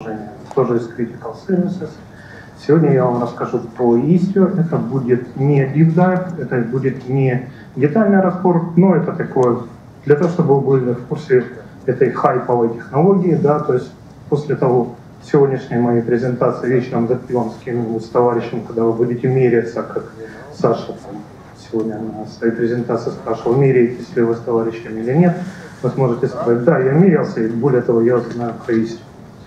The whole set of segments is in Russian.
приложение, тоже из Critical Services. Сегодня я вам расскажу про Istio. Это будет не deep dive, это будет не детальный разбор, но это такое, для того, чтобы вы были в курсе этой хайповой технологии, да, то есть после того, сегодняшней моей презентации вечером за пивом с кем-нибудь с товарищем, когда вы будете меряться, как Саша сегодня на своей презентации спрашивал, меряетесь ли вы с товарищем или нет, вы сможете сказать, да, я мерялся, и более того, я знаю про Istio.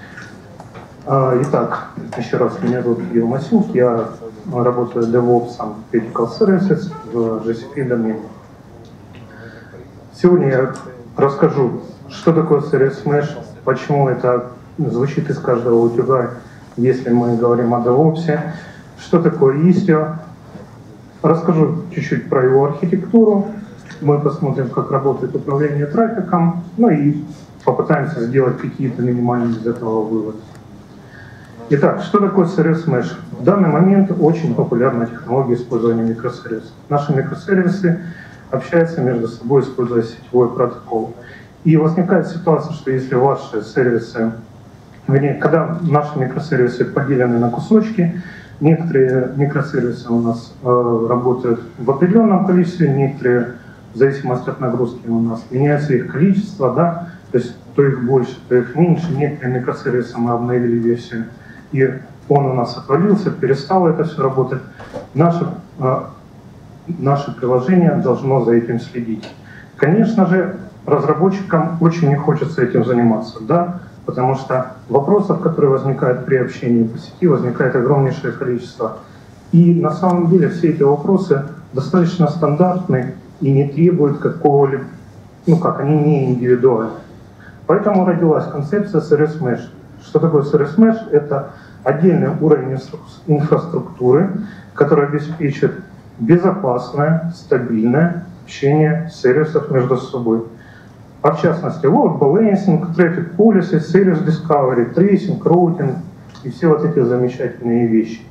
Итак, еще раз, меня зовут Кирилл Масюк, я работаю DevOps Critical Services в GCP домене. Сегодня я расскажу, что такое Service Mesh, почему это звучит из каждого утюга, если мы говорим о DevOps, что такое Istio. Расскажу чуть-чуть про его архитектуру, мы посмотрим, как работает управление трафиком, ну и попытаемся сделать какие-то минимальные из этого выводы. Итак, что такое Service Mesh? В данный момент очень популярна технология использования микросервисов. Наши микросервисы общаются между собой, используя сетевой протокол. И возникает ситуация, что если ваши сервисы, вернее, когда наши микросервисы поделены на кусочки, некоторые микросервисы у нас работают в определенном количестве, некоторые, в зависимости от нагрузки, у нас меняется их количество, да, то есть то их больше, то их меньше. Некоторые микросервисы мы обновили версию, и он у нас отвалился, перестало это все работать. Наше приложение должно за этим следить. Конечно же, разработчикам очень не хочется этим заниматься, да, потому что вопросов, которые возникают при общении по сети, возникает огромнейшее количество. И на самом деле все эти вопросы достаточно стандартны и не требуют какого-либо, они не индивидуальны. Поэтому родилась концепция Service Mesh. Что такое Service Mesh? Это отдельный уровень инфраструктуры, который обеспечит безопасное, стабильное общение сервисов между собой. А в частности, load balancing, traffic policy, service discovery, tracing, routing и все вот эти замечательные вещи.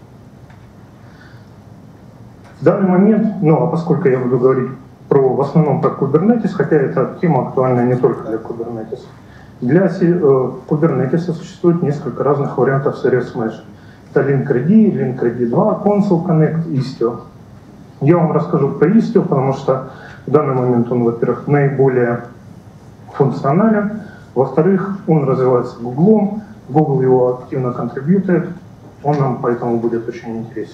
В данный момент, поскольку я буду говорить в основном про Kubernetes, хотя эта тема актуальна не только для Kubernetes. Для Kubernetes существует несколько разных вариантов Service Mesh. Это Linkerd, Linkerd 2, Console Connect, Istio. Я вам расскажу про Istio, потому что в данный момент он, во-первых, наиболее функционален, во-вторых, он развивается Google, Google его активно контрибьютирует, он нам поэтому будет очень интересен.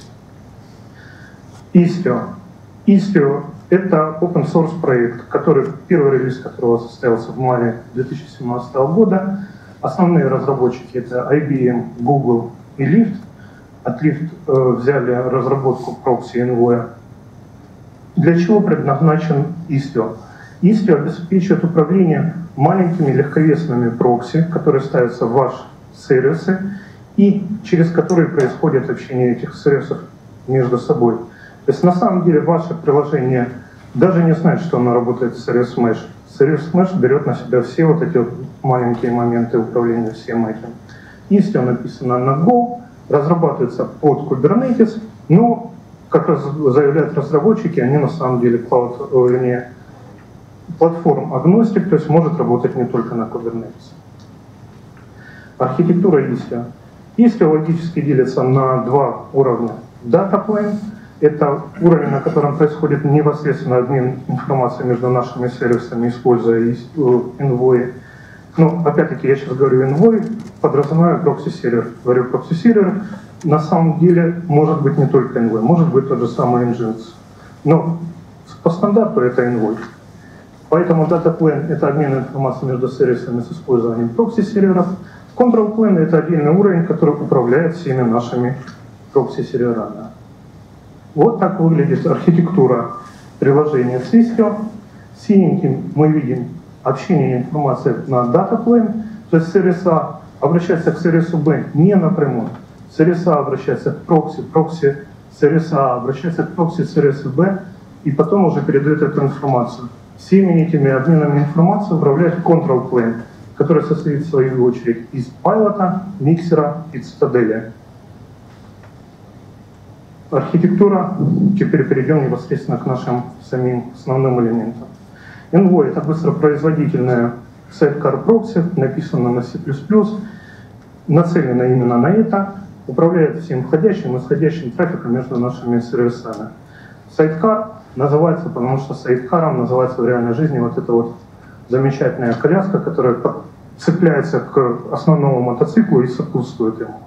Istio — это open source проект, первый релиз которого состоялся в мае 2017 года. Основные разработчики — это IBM, Google и Lyft. От Lyft взяли разработку прокси Envoy. Для чего предназначен Istio? Istio обеспечивает управление маленькими легковесными прокси, которые ставятся в ваши сервисы и через которые происходит общение этих сервисов между собой. То есть на самом деле ваше приложение даже не знает, что оно работает с Service Mesh. Service Mesh берет на себя все вот эти маленькие моменты управления всем этим. Istio написано на Go, разрабатывается под Kubernetes, но, как раз заявляют разработчики, они на самом деле платформ-агностик, то есть может работать не только на Kubernetes. Архитектура Istio. Istio логически делится на два уровня. Data Plane — это уровень, на котором происходит непосредственно обмен информацией между нашими сервисами, используя Envoy. Но опять-таки я сейчас говорю Envoy, подразумеваю прокси-сервер. Говорю прокси-сервер, на самом деле может быть не только Envoy, может быть тот же самый Nginx. Но по стандарту это Envoy. Поэтому Data Plane — это обмен информацией между сервисами с использованием прокси-серверов. Control Plane — это отдельный уровень, который управляет всеми нашими прокси-серверами. Вот так выглядит архитектура приложения с Istio. Синеньким мы видим общение информации на Data Plane, то есть сервис А обращается к сервису Б не напрямую. Сервис А обращается к прокси сервис А обращается к прокси сервиса Б и потом уже передает эту информацию. Всеми этими обменами информации управляет Control Plane, который состоит в свою очередь из пайлота, миксера и цитадели. Архитектура. Теперь перейдем непосредственно к нашим самим основным элементам. Envoy — это быстропроизводительная сайдкар прокси, написано на C++. нацелена именно на это, управляет всем входящим и исходящим трафиком между нашими сервисами. Сайдкар называется, потому что сайдкаром называется в реальной жизни вот эта вот замечательная коляска, которая цепляется к основному мотоциклу и сопутствует ему.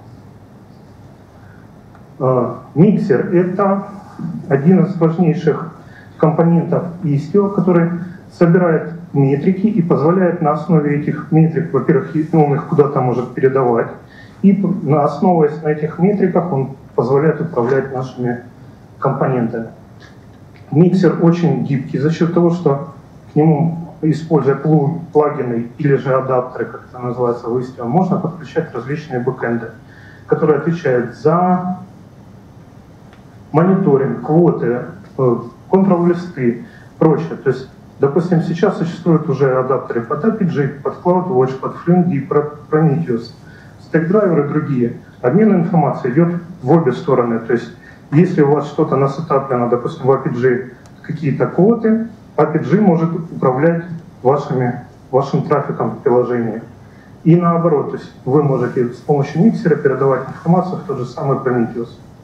Миксер — это один из важнейших компонентов Istio, который собирает метрики и позволяет на основе этих метрик, во-первых, он их куда-то может передавать, и основываясь на этих метриках, он позволяет управлять нашими компонентами. Миксер очень гибкий за счет того, что к нему, используя плагины или же адаптеры, как это называется в Istio, можно подключать различные бэкэнды, которые отвечают за мониторинг, квоты, контрол-листы, прочее. То есть, допустим, сейчас существуют уже адаптеры под APG, под CloudWatch, под Fluentd, Prometheus, StackDriver и другие. Обмен информацией идет в обе стороны. То есть, если у вас что-то насетаплено, допустим, в APG какие-то квоты, APG может управлять вашим трафиком в приложении. И наоборот, то есть вы можете с помощью миксера передавать информацию в тот же самый Prometheus.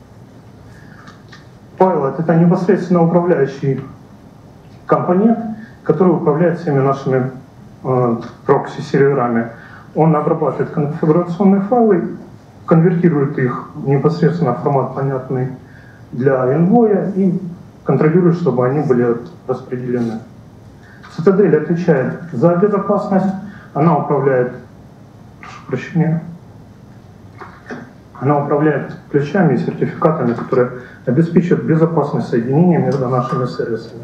Pilot — это непосредственно управляющий компонент, который управляет всеми нашими прокси-серверами. Он обрабатывает конфигурационные файлы, конвертирует их непосредственно в формат, понятный для Envoy, и контролирует, чтобы они были распределены. Citadel отвечает за безопасность, она управляет, прошу прощения, она управляет ключами и сертификатами, которые обеспечивают безопасность соединения между нашими сервисами.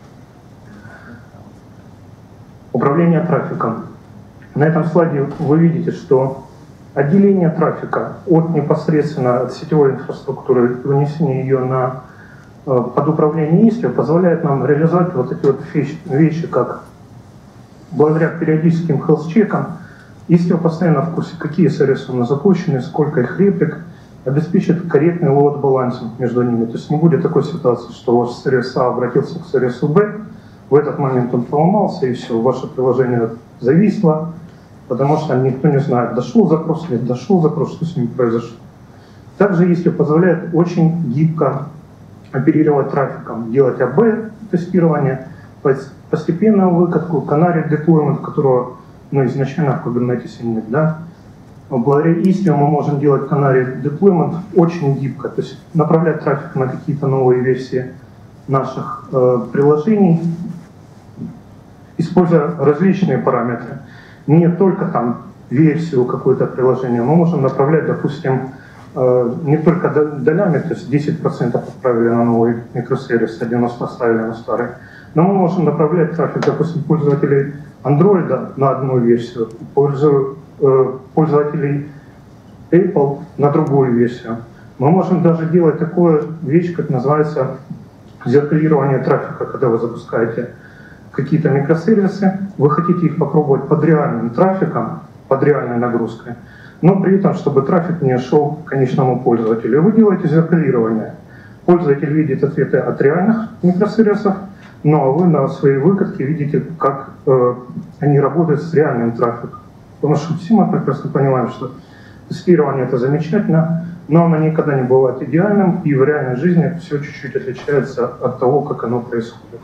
Управление трафиком. На этом слайде вы видите, что отделение трафика от непосредственно от сетевой инфраструктуры, вынесение ее под управление Istio позволяет нам реализовать вот эти вот вещи, как благодаря периодическим health-чекам Istio постоянно в курсе, какие сервисы у нас запущены, сколько их реплик, обеспечит корректный лоад-балансинг между ними. То есть не будет такой ситуации, что ваш сервис А обратился к сервису Б, в этот момент он поломался, и все, ваше приложение зависло, потому что никто не знает, дошел запрос, нет, дошел запрос, что с ним произошло. Также Istio позволяет очень гибко оперировать трафиком, делать АБ-тестирование, постепенную выкатку, Canary deployment, которого изначально в Kubernetes нет. Да? Благодаря Istio мы можем делать Canary deployment очень гибко, то есть направлять трафик на какие-то новые версии наших приложений, используя различные параметры. Не только там версию какое-то приложения, мы можем направлять, допустим, не только долями, то есть 10% отправили на новый микросервис, 90% оставили на старый, но мы можем направлять трафик, допустим, пользователей Android на одну версию, пользователей Apple на другую версию. Мы можем даже делать такую вещь, как называется зеркалирование трафика, когда вы запускаете какие-то микросервисы, вы хотите их попробовать под реальным трафиком, под реальной нагрузкой, но при этом, чтобы трафик не шел к конечному пользователю. Вы делаете зеркалирование. Пользователь видит ответы от реальных микросервисов, но вы на своей выкатке видите, как они работают с реальным трафиком. Потому что все мы прекрасно понимаем, что тестирование — это замечательно, но оно никогда не бывает идеальным, и в реальной жизни все чуть-чуть отличается от того, как оно происходит.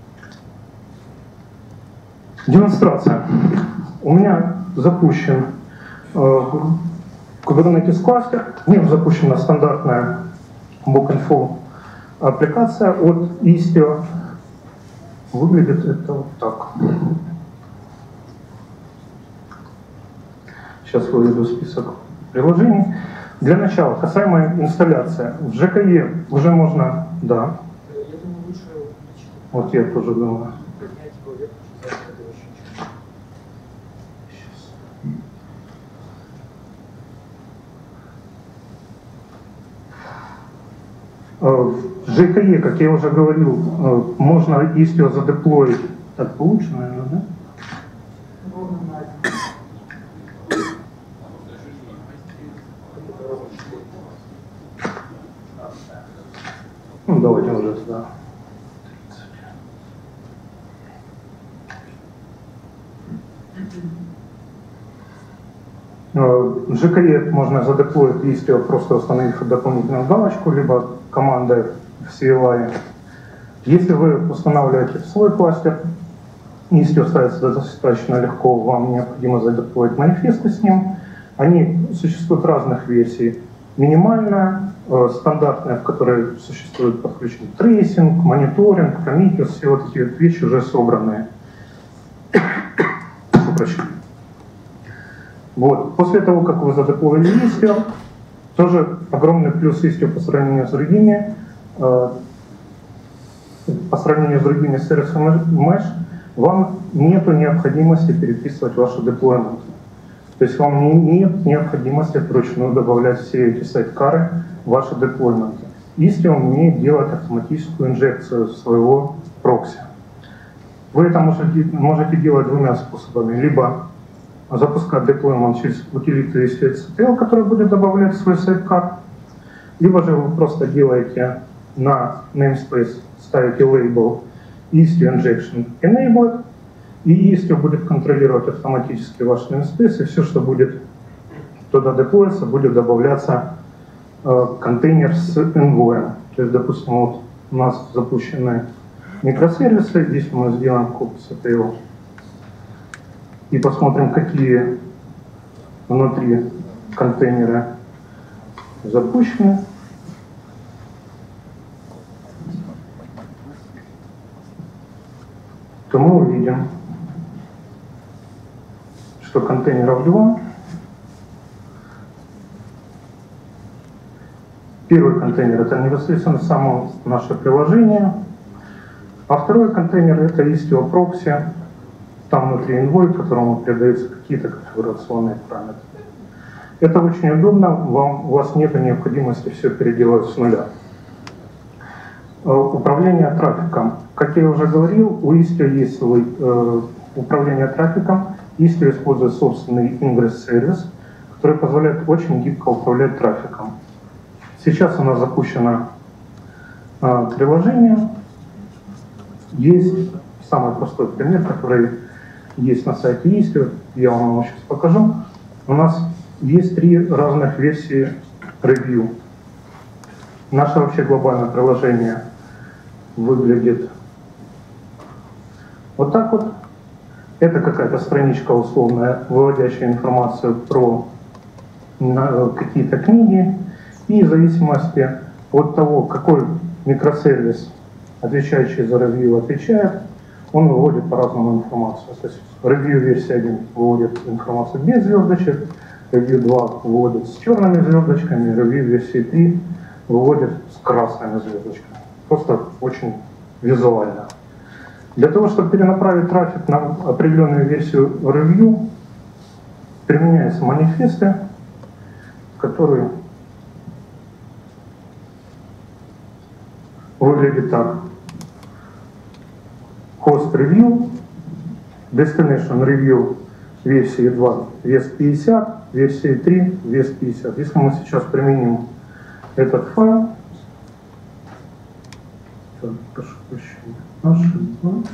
Демонстрация. У меня запущен Kubernetes кластер, в нем запущена стандартная Book-Info аппликация от Istio. Выглядит это вот так. Сейчас выведу список приложений. Для начала, касаемо инсталляции. В ЖКЕ уже можно, да. Вот я тоже думаю. В ЖКЕ, как я уже говорил, можно Istio задеплоить. Так получше, наверное, да? Ну, давайте уже туда. GKE можно задеплоить Istio, просто установив дополнительную галочку, либо командой в CLI. Если вы устанавливаете в свой кластер, Istio ставится достаточно легко, вам необходимо задеплоить манифесты с ним. Они существуют разных версий. Минимальная, стандартная, в которой существует подключен трейсинг, мониторинг, Prometheus, все вот эти вещи уже собранные. Вот. После того, как вы задеплоили Istio, тоже огромный плюс Istio по сравнению с другими сервисами Mesh, вам нет необходимости переписывать ваши деплойменты. То есть вам нет необходимости вручную добавлять все эти сайдкары в ваши деплойменты. Istio умеет делать автоматическую инжекцию своего прокси. Вы это можете делать двумя способами. Либо запускать деплоймент через утилиту Istio.ctl, который будет добавлять свой сайдкар, либо же вы просто делаете на namespace, ставите лейбл Istio Injection Enabled, и Istio будет контролировать автоматически ваш namespace, и все, что будет туда деплоиться, будет добавляться контейнер с envoy. То есть, допустим, вот у нас запущены микросервисы, здесь мы сделаем kubectl и посмотрим, какие внутри контейнеры запущены. То мы увидим, что контейнеров 2. Первый контейнер — это непосредственно само наше приложение, а второй контейнер — это Istio Proxy, там внутри envoy, которому передаются какие-то конфигурационные параметры. Это очень удобно, у вас нет необходимости все переделать с нуля. Управление трафиком. Как я уже говорил, у Istio есть свой управление трафиком. Istio использует собственный Ingress-сервис, который позволяет очень гибко управлять трафиком. Сейчас у нас запущено приложение. Есть самый простой пример, который есть на сайте Istio. Я вам его сейчас покажу. У нас есть 3 разных версии ревью. Наше вообще глобальное приложение выглядит вот так вот. Это какая-то страничка условная, выводящая информацию про какие-то книги. И в зависимости от того, какой микросервис, отвечающий за ревью, отвечает, он выводит по-разному информацию. То есть ревью версии 1 выводит информацию без звездочек, ревью 2 выводит с черными звездочками, ревью версии 3 выводит с красными звездочками. Просто очень визуально. Для того, чтобы перенаправить трафик на определенную версию ревью, применяются манифесты, которые выглядят так. Host review, destination review версии 2 вес 50, версии 3 вес 50. Если мы сейчас применим этот файл, прошу прощения, ошибаюсь.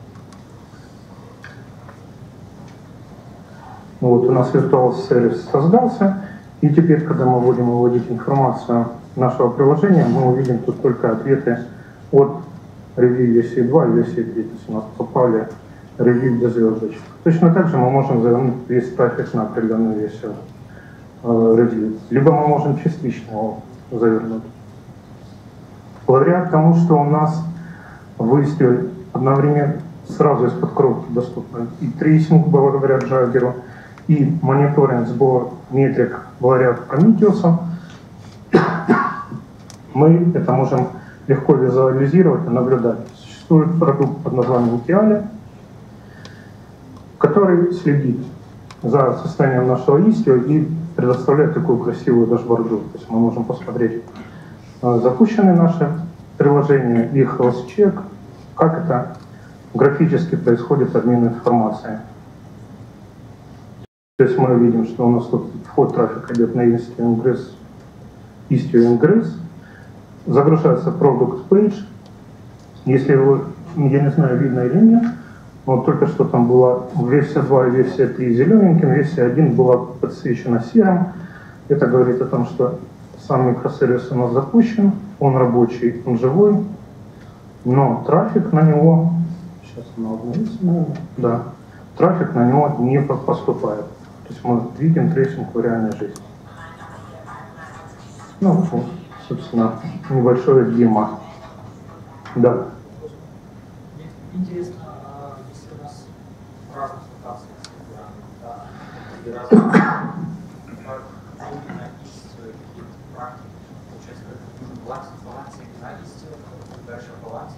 Вот у нас Virtual сервис создался, и теперь, когда мы будем выводить информацию нашего приложения, мы увидим тут только ответы от ревью версии 2 и версии 3. То есть у нас попали ревью без звездочек. Точно так же мы можем завернуть весь трафик на определенную версию ревью. Либо мы можем частично его завернуть. Благодаря тому, что у нас в Istio одновременно сразу из-под коробки доступны и трейсинг благодаря Jagger, и мониторинг, сбор метрик благодаря Prometheus, мы это можем легко визуализировать и наблюдать. Существует продукт под названием Tiali, который следит за состоянием нашего Istio и предоставляет такую красивую дашборду. То есть мы можем посмотреть запущенные наши приложения, их health check, как это графически происходит обмен информацией. То есть мы видим, что у нас тут вход трафика идет на Istio Ingress, загружается Product Page. Если вы, я не знаю, видно или нет, Вот только что там была версия 2 и версия 3 зелененьким, версия 1 была подсвечена серым. Это говорит о том, что сам микросервис у нас запущен, он рабочий, он живой, но трафик на него, сейчас оно обновится, наверное, да, трафик на него не поступает. То есть мы видим трейсинг в реальной жизни. Ну, вот, собственно, небольшое демо. Да. Интересно, если у нас в разных локациях, разные именно истинные практики, получается, баланс именно истины, дальше баланс,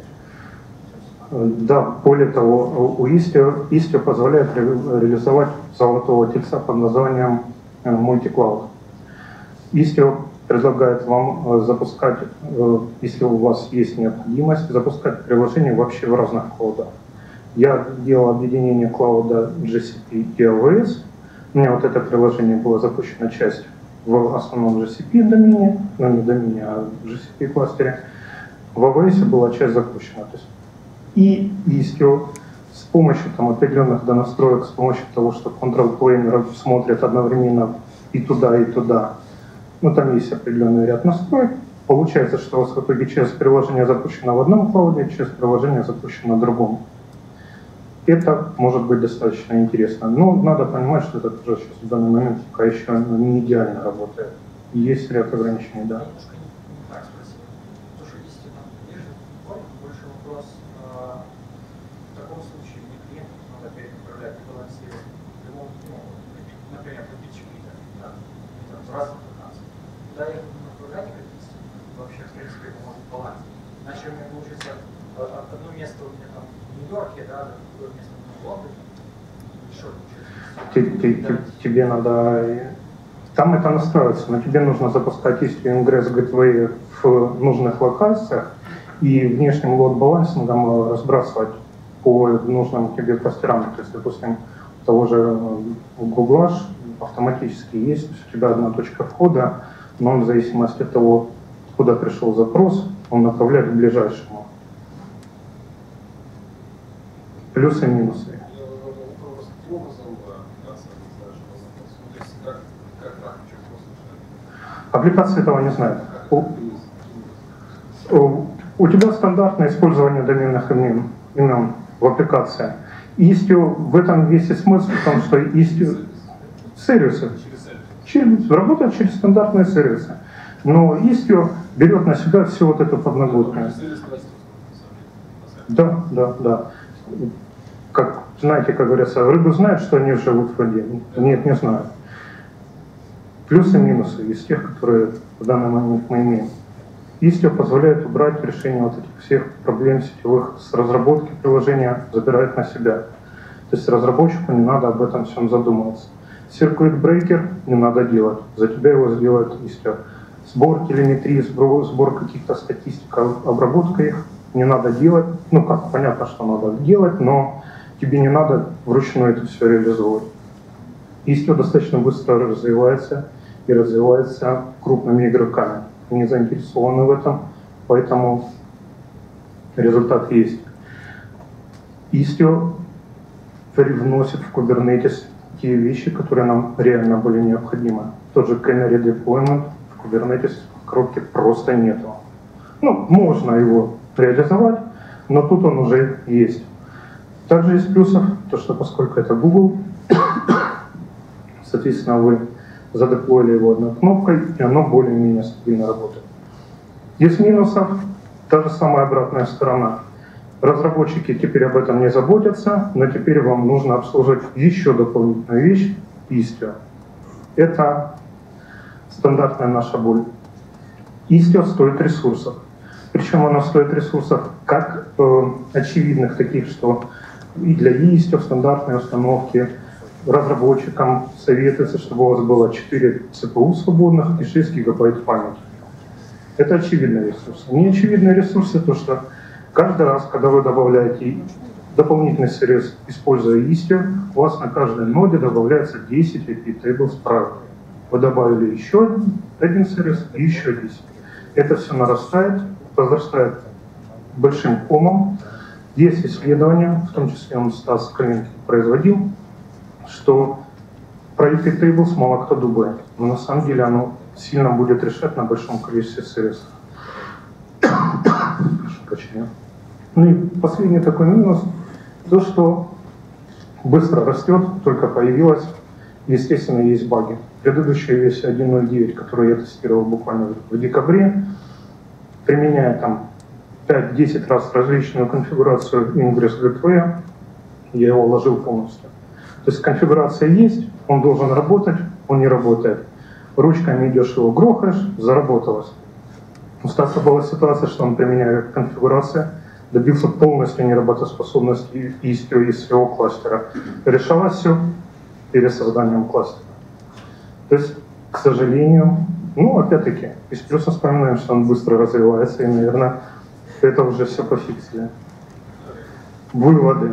да, более того, у Istio позволяет реализовать золотого тельца под названием Multi-Cloud. Istio предлагает вам запускать, если у вас есть необходимость, запускать приложение вообще в разных клаудах. Я делал объединение клауда GCP и AWS. У меня вот это приложение было запущено часть в основном GCP домене, ну не домене, а в GCP кластере. В AWS была часть запущена. То есть и Istio с помощью там, определенных донастроек, с помощью того, что Control Planner смотрит одновременно и туда, ну там есть определенный ряд настроек. Получается, что у вас в итоге часть приложения запущена в одном клауде, часть приложения запущена в другом. Это может быть достаточно интересно. Но надо понимать, что это тоже сейчас в данный момент пока еще не идеально работает. Есть ряд ограничений, да. Немножко не так спросил. То, что истина поддерживает, больше вопрос, в таком случае мне клиенту надо перенаправлять и балансировать. Например, подписчик лидер, да, в разных локациях. Куда я буду направлять как истину, вообще, в принципе, может баланс. Иначе у меня получится одно место у меня там в Нью-Йорке, да, другое место в Лондоне. Что получается? Тебе надо... Там это настраивается, но тебе нужно запускать Istio Ingress Gateway в нужных локациях и внешним лот-балансингом разбрасывать по нужным тебе кластерам. То есть, допустим, у того же Google автоматически есть, у тебя одна точка входа, но он в зависимости от того, куда пришел запрос, он направляет к ближайшему. Плюсы и минусы. Аппликация этого не знает. У тебя стандартное использование доменных имен в аппликации. Istio, в этом весь и смысл в том, что Istio сервисы работают через стандартные сервисы. Но Istio берет на себя всю вот эту подноготную. Да. Как, знаете, как говорится, рыбы знают, что они живут в воде? Нет, не знают. Плюсы и минусы из тех, которые в данный момент мы имеем. Istio позволяет убрать решение вот этих всех проблем сетевых с разработки приложения, забирает на себя. То есть разработчику не надо об этом всем задумываться. Circuit Breaker не надо делать, за тебя его сделает Istio. Сбор телеметрии, сбор каких-то статистик, обработка их не надо делать. Ну как, понятно, что надо делать, но тебе не надо вручную это все реализовывать. Istio достаточно быстро развивается и развивается крупными игроками. Они заинтересованы в этом, поэтому результат есть. Istio привносит в Kubernetes те вещи, которые нам реально были необходимы. Тот же Canary Deployment в Kubernetes в коробке просто нету. Ну, можно его реализовать, но тут он уже есть. Также из плюсов, то что поскольку это Google, соответственно, вы задеплоили его одной кнопкой, и оно более-менее стабильно работает. Из минусов та же самая обратная сторона. Разработчики теперь об этом не заботятся, но теперь вам нужно обслуживать еще дополнительную вещь — Istio. Это стандартная наша боль. Istio стоит ресурсов. Причем оно стоит ресурсов как очевидных, таких, что и для Istio стандартные установки, разработчикам советуется, чтобы у вас было 4 CPU свободных и 6 гигабайт памяти. Это очевидные ресурсы. Неочевидные ресурсы то, что каждый раз, когда вы добавляете дополнительный сервис, используя Istio, у вас на каждой ноде добавляется 10 IP tables правил. Вы добавили еще один сервис и еще 10. Это все нарастает, возрастает большим комом, Есть исследования, в том числе он Стас Калинкин производил, что про IP Tables мало кто думает, но на самом деле оно сильно будет решать на большом количестве сервисов. Прошу прощения. Ну и последний такой минус, то, что быстро растет, только появилось, естественно, есть баги. Предыдущая версия 1.09, которую я тестировал буквально в декабре, применяя там 5-10 раз различную конфигурацию Ingress Gateway, я его уложил полностью. То есть конфигурация есть, он должен работать, он не работает. Ручками идешь его грохаешь, заработалось. У Стаса была ситуация, что он, применяя конфигурацию, добился полностью неработоспособности Istio из своего кластера. Решалось все пересозданием кластера. То есть, к сожалению, ну, опять-таки, из плюса вспоминаем, что он быстро развивается, и, наверное, это уже все пофиксили. Выводы.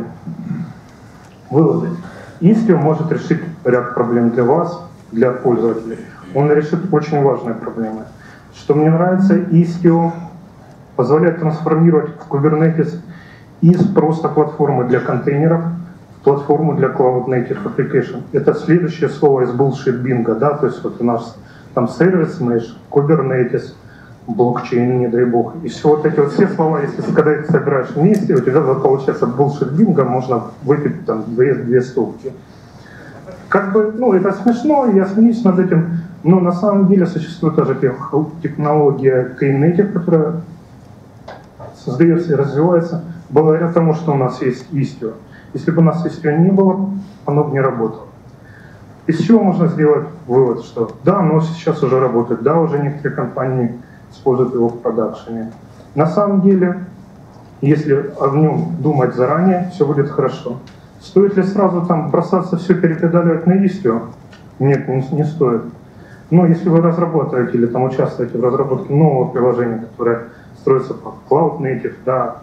Istio может решить ряд проблем для вас, для пользователей. Он решит очень важные проблемы. Что мне нравится, Istio позволяет трансформировать Kubernetes из просто платформы для контейнеров в платформу для Cloud Native Application. Это следующее слово из bullshit bingo, да, то есть вот у нас там сервис mesh, Kubernetes, блокчейн, не дай бог. И все вот эти вот все слова, если ты когда их собираешь вместе, у тебя получается bullshit bingo, можно выпить там две стопки. Как бы, ну, это смешно, я смеюсь над этим, но на самом деле существует тоже технология Knative, которая создается и развивается благодаря тому, что у нас есть Istio. Если бы у нас Istio не было, оно бы не работало. Из чего можно сделать вывод, что да, оно сейчас уже работает, да, уже некоторые компании используют его в продакшене. На самом деле, если о нем думать заранее, все будет хорошо. Стоит ли сразу там бросаться все перепедаливать на Istio? Нет, не стоит. Но если вы разрабатываете или там участвуете в разработке нового приложения, которое строится по Cloud Native, да,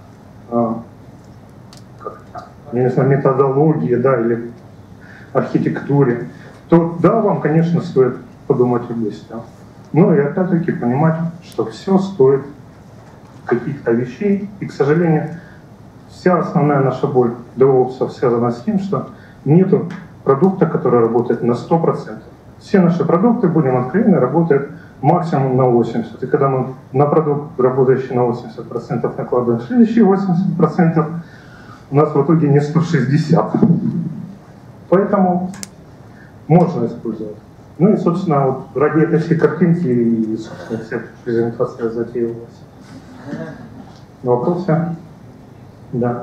я не знаю, методологии, да, или архитектуре, то да, вам, конечно, стоит подумать об Istio. Но и опять-таки понимать, что все стоит каких-то вещей, и, к сожалению, вся основная наша боль DevOps связана с тем, что нету продукта, который работает на 100%. Все наши продукты, будем откровенны, работают максимум на 80%. И когда мы на продукт, работающий на 80%, накладываем следующие 80%, у нас в итоге не 160. Поэтому можно использовать. Ну и, собственно, вот ради этой всей картинки и, собственно, вся презентация затеялась. Вопросы? Да.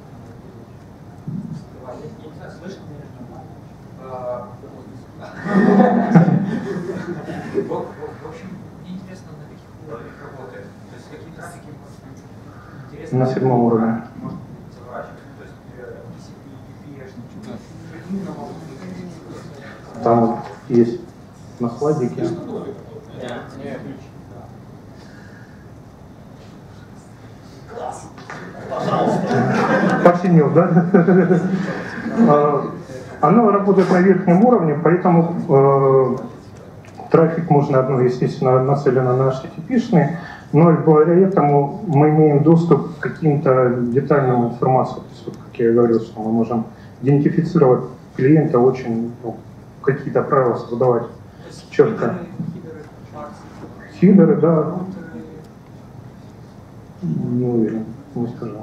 В общем, мне интересно, на каких уровнях работает. То есть какие трафики интересны. На 7 уровне. Может быть, заворачивать. То есть TCP, UPH, Там вот есть на слайдике. Починил, да? Оно работает на верхнем уровне, поэтому трафик можно, естественно, нацелено на HTTP-шный, но и благодаря этому мы имеем доступ к каким-то детальным информациям. То есть, вот, как я говорил, что мы можем идентифицировать клиента очень, какие-то правила создавать четко. Хидеры, да. Не уверен, не скажу.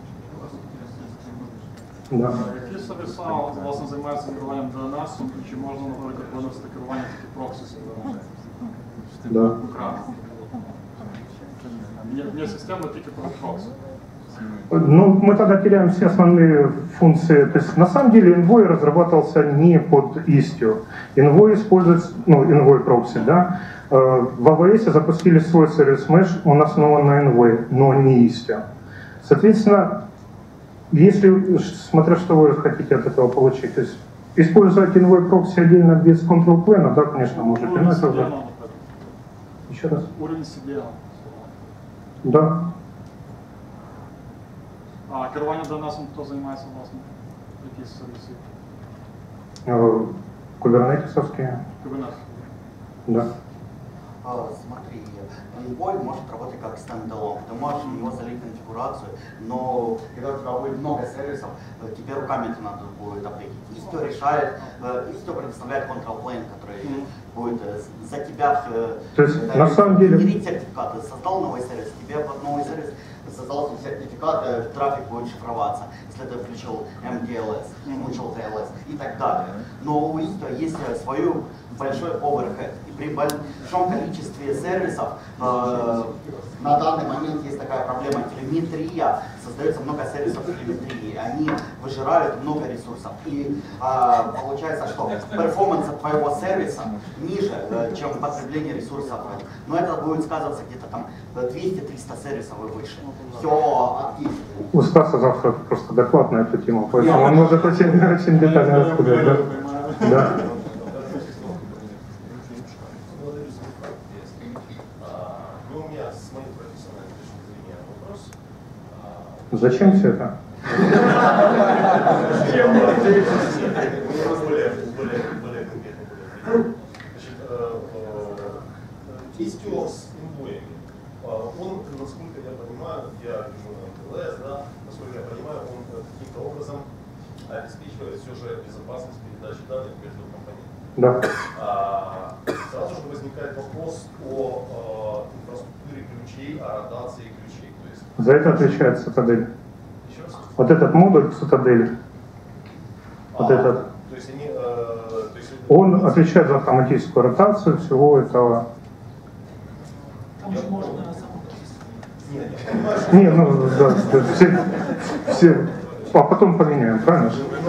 Да. Які сервіса, власне, займаються керуванням DNS, чи можна, наприклад, винести керування тільки проксі серверами? Да. Вне системы тільки про проксі. Ну, мы тогда теряем все основные функции. То есть, на самом деле, Envoy разрабатывался не под Istio. Envoy используется, Envoy Proxy, да. В AWS запустили свой сервис Mesh, он основан на Envoy, но не Istio. Соответственно, если, смотря что вы хотите от этого получить, то есть, использовать Envoy Proxy отдельно без control plane, да, конечно, можете. Уровень CDN, Еще раз. Уровень CDN. Да. А керування DNS хто займається, власне? Які сервіси? Кубернетисовские. Kubernetes. Да. Смотри, Envoy может работать как стендалон. Ты можешь в него залить конфигурацию, но когда у тебя будет много сервисов, тебе руками это надо будет апдейтить. Istio решает, Istio предоставляет control plane, который будет за тебя То есть, на самом деле... генерить сертификаты. Создал новый сервис, тебе под новый сервис создал сертификат, трафик будет шифроваться, если ты включил MTLS, включил TLS и так далее. Но у Istio есть свой большой overhead. И при большом количестве сервисов на данный момент есть такая проблема телеметрия. Создается много сервисов телеметрии, они выжирают много ресурсов. И получается, что перформанс от твоего сервиса ниже, чем потребление ресурсов. Но это будет сказываться где-то там 200-300 сервисов и выше. Все активно. У Стаса завтра просто доклад на эту тему, поэтому он может очень детально рассказать. Да? Да. Зачем все это? Istio с Envoy, он, насколько я понимаю, я вижу на МТЛС, да, насколько я понимаю, он каким-то образом обеспечивает все же безопасность передачи данных между компонентами. Да. Сразу же возникает вопрос о инфраструктуре ключей, о ротации ключей. То есть, За это отвечает Цитадель. еще раз? Вот этот модуль Цитадели, вот этот, то есть они, он отвечает за автоматическую ротацию всего этого. Там же можно самому прописать. Нет, я понимаю, что... Не, ну да, все, а потом поменяем, правильно?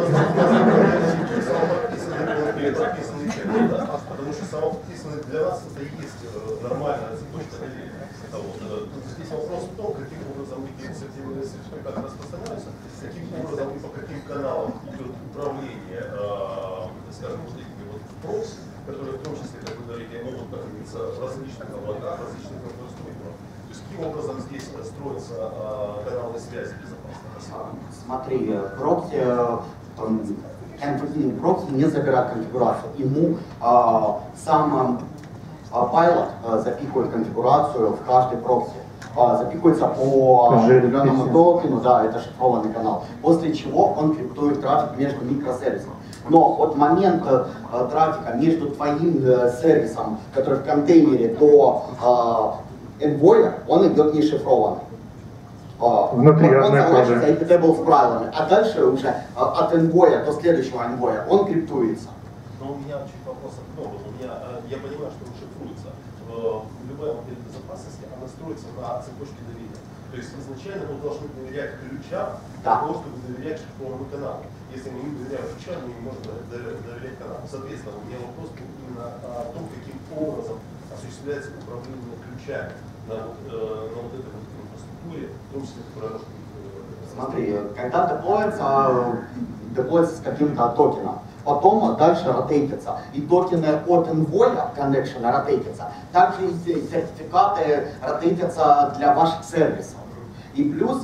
Потому что самоподписанный для нас это и есть нормальная цепочка доверия. Здесь вопрос в том, каким образом эти сертификаты распространяются, каким образом и по каким каналам идет управление, скажем, вот этими вот прокси, которые в том числе, как вы говорите, могут находиться в различных облаках, различных инфраструктурах. То есть каким образом здесь строятся каналы связи безопасности? Смотри, прокси прокси не забирает конфигурацию. Ему сам Pilot запихивает конфигурацию в каждый прокси. Запихивается по определенному токену, да, это шифрованный канал. После чего он криптует трафик между микросервисами. Но от момента трафика между твоим сервисом, который в контейнере, до Envoy, он идет не шифрованный. Внутри он одной согласится с правилами, а дальше уже от Envoy до следующего Envoy он криптуется. Но у меня чуть вопрос к новому. Я понимаю, что он шифруется. Любая модель безопасности, она строится на цепочке доверия. То есть изначально мы должны доверять ключам для того, чтобы доверять шифрованному каналу. Если мы не доверяем ключам, мы не можем доверять каналу. Соответственно, у меня вопрос был именно о том, каким образом осуществляется управление ключами на вот этой вот инфраструктуре, в том числе, которая может быть... Смотри, когда деплоится с каким-то токеном, потом дальше ротейтятся. И токены от Envoy Connection ротейтятся. Также и сертификаты ротейтятся для ваших сервисов. И плюс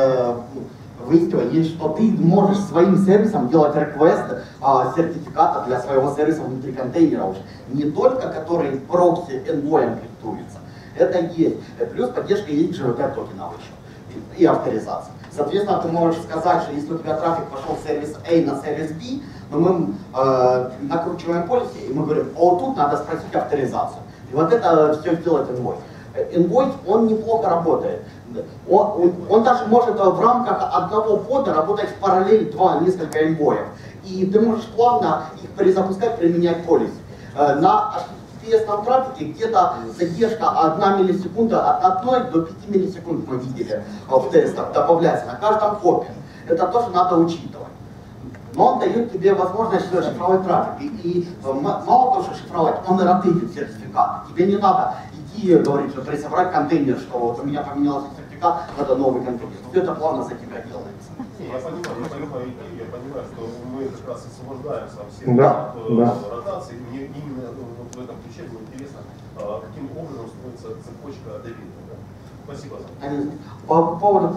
в Istio есть, что ты можешь своим сервисом делать реквест сертификата для своего сервиса внутри контейнера уже. Не только который прокси Envoy криптуется. Это есть. Плюс поддержка есть GVT токенов еще. И авторизация. Соответственно, ты можешь сказать, что если у тебя трафик пошел с сервиса A на сервис B, но мы накручиваем полиси, и мы говорим, вот тут надо спросить авторизацию. И вот это все делает Envoy. Envoy, он неплохо работает. Он даже может в рамках одного пода работать в параллель несколько Envoy. И ты можешь плавно их перезапускать, применять полиси. На HTTPS трафике где-то задержка 1 миллисекунда, от 1 до 5 миллисекунд мы видели в тестах, добавляется на каждом хопе. Это тоже надо учитывать. Но он дает тебе возможность шифровать трафик. И мало того, что шифровать, он ротейтит сертификаты. Тебе не надо идти, говорить, что пересобрать контейнер, что вот у меня поменялся сертификат, надо новый контейнер. Все это плавно за тебя делается. Я понимаю идею, я понимаю, что мы как раз освобождаемся от ротации. Мне именно в этом ключе было интересно, каким образом строится цепочка доверия. Спасибо. По поводу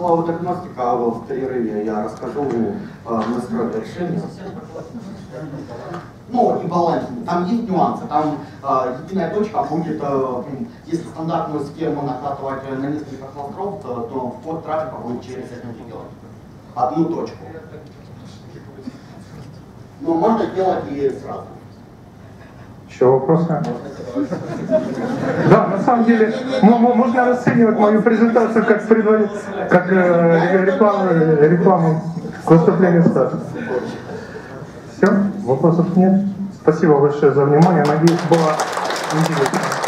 клауд-агностика в перерыве я расскажу настройки решения. Ну, и балансинг. Там есть нюансы. Там единая точка будет, если стандартную схему накатывать на несколько кластеров, то вход трафика будет через один регион. Одну точку. Но можно делать и сразу. Еще вопросы? Да, на самом деле, можно расценивать мою презентацию как рекламу к выступлению Стаса. Все, вопросов нет. Спасибо большое за внимание. Надеюсь, было интересно.